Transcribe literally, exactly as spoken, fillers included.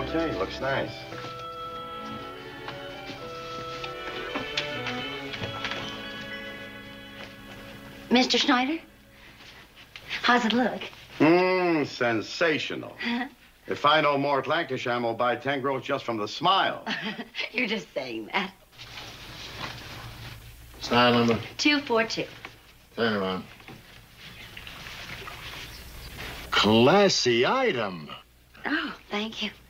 Okay, looks nice. Mister Schneider? How's it look? Mmm, sensational. If I know Mort Lancashire, will buy ten groats just from the smile. You're just saying that. Style number? two four two. Turn around. Classy item. Oh, thank you.